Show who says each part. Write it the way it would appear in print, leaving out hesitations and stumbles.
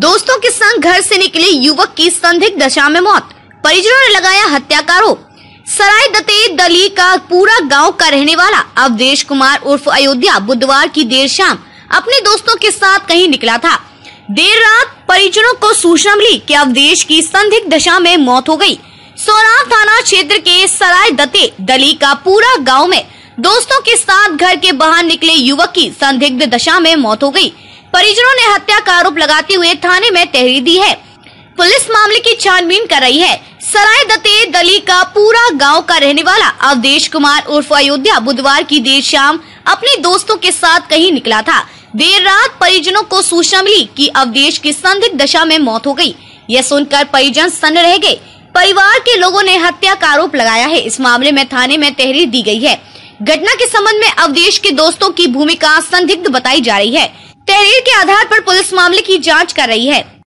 Speaker 1: दोस्तों के संग घर से निकले युवक की संदिग्ध दशा में मौत, परिजनों ने लगाया हत्या का आरोप। सराय दत्ते दली का पूरा गांव का रहने वाला अवधेश कुमार उर्फ अयोध्या बुधवार की देर शाम अपने दोस्तों के साथ कहीं निकला था। देर रात परिजनों को सूचना मिली कि अवधेश की संदिग्ध दशा में मौत हो गई। सोराव थाना क्षेत्र के सराय दत्ते दली का पूरा गांव में दोस्तों के साथ घर के बाहर निकले युवक की संदिग्ध दशा में मौत हो गई। परिजनों ने हत्या का आरोप लगाते हुए थाने में तहरीर दी है। पुलिस मामले की छानबीन कर रही है। सराय दत्ते दली का पूरा गांव का रहने वाला अवधेश कुमार उर्फ अयोध्या बुधवार की देर शाम अपने दोस्तों के साथ कहीं निकला था। देर रात परिजनों को सूचना मिली कि अवधेश की संदिग्ध दशा में मौत हो गई। यह सुनकर परिजन सन्न रह गए। परिवार के लोगों ने हत्या का आरोप लगाया है। इस मामले में थाने में तहरीर दी गई है। घटना के संबंध में अवधेश के दोस्तों की भूमिका संदिग्ध बताई जा रही है। तहरीर के आधार पर पुलिस मामले की जांच कर रही है।